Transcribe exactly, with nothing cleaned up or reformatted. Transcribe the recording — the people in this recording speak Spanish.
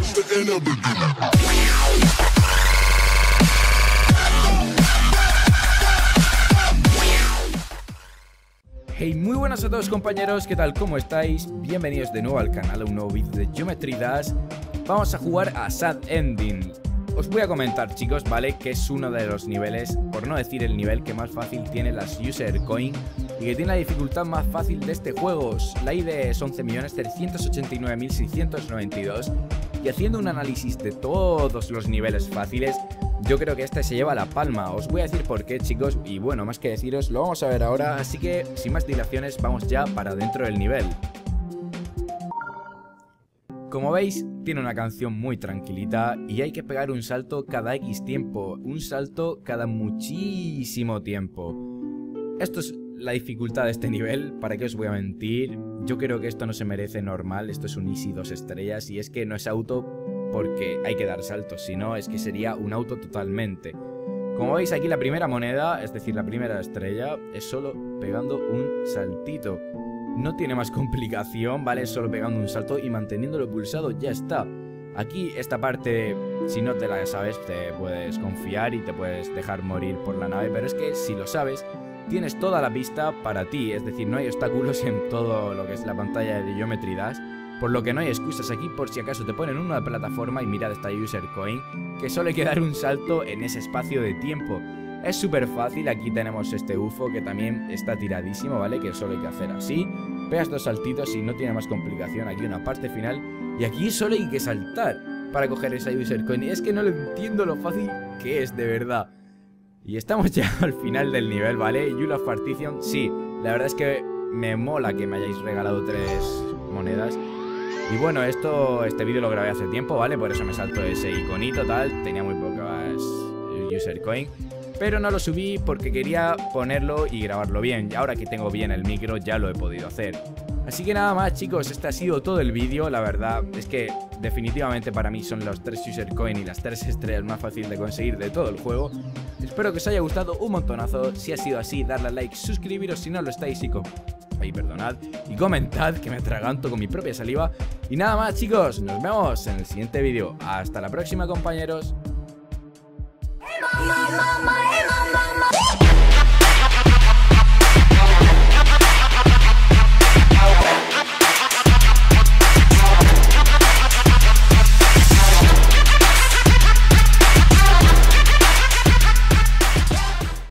Hey, muy buenas a todos compañeros, ¿qué tal? ¿Cómo estáis? Bienvenidos de nuevo al canal, a un nuevo vídeo de Geometry Dash. Vamos a jugar a Sad Ending. Os voy a comentar, chicos, ¿vale? Que es uno de los niveles, por no decir el nivel que más fácil tiene las User Coin y que tiene la dificultad más fácil de este juego. La I D es once millones trescientos ochenta y nueve mil seiscientos noventa y dos y haciendo un análisis de todos los niveles fáciles, yo creo que este se lleva la palma. Os voy a decir por qué, chicos, y bueno, más que deciros, lo vamos a ver ahora, así que sin más dilaciones vamos ya para dentro del nivel. Como veis, tiene una canción muy tranquilita y hay que pegar un salto cada X tiempo, un salto cada muchísimo tiempo. Esto es la dificultad de este nivel, ¿para qué os voy a mentir? Yo creo que esto no se merece normal, esto es un Easy dos estrellas y es que no es auto porque hay que dar saltos, si no es que sería un auto totalmente. Como veis aquí la primera moneda, es decir la primera estrella, es solo pegando un saltito. No tiene más complicación, ¿vale? Es solo pegando un salto y manteniéndolo pulsado, ya está. Aquí esta parte, si no te la sabes, te puedes confiar y te puedes dejar morir por la nave, pero es que si lo sabes, tienes toda la pista para ti, es decir, no hay obstáculos en todo lo que es la pantalla de Geometry Dash. Por lo que no hay excusas aquí por si acaso te ponen una plataforma y mirad esta User Coin, que solo hay que dar un salto en ese espacio de tiempo. Es súper fácil, aquí tenemos este U F O que también está tiradísimo, ¿vale? Que solo hay que hacer así, pegas dos saltitos y no tiene más complicación, aquí una parte final, y aquí solo hay que saltar para coger esa User Coin. Y es que no lo entiendo lo fácil que es, de verdad. Y estamos ya al final del nivel, ¿vale? You Love Partition, sí, la verdad es que me mola que me hayáis regalado tres monedas. Y bueno, esto, este vídeo lo grabé hace tiempo, ¿vale? Por eso me saltó ese iconito, tal. Tenía muy pocas User Coin, pero no lo subí porque quería ponerlo y grabarlo bien. Y ahora que tengo bien el micro, ya lo he podido hacer. Así que nada más, chicos, este ha sido todo el vídeo. La verdad es que definitivamente para mí son los tres User Coin y las tres estrellas más fáciles de conseguir de todo el juego. Espero que os haya gustado un montonazo. Si ha sido así, darle a like, suscribiros si no lo estáis y... Ay, perdonad, y comentad, que me atraganto con mi propia saliva. Y nada más, chicos, nos vemos en el siguiente vídeo. Hasta la próxima, compañeros.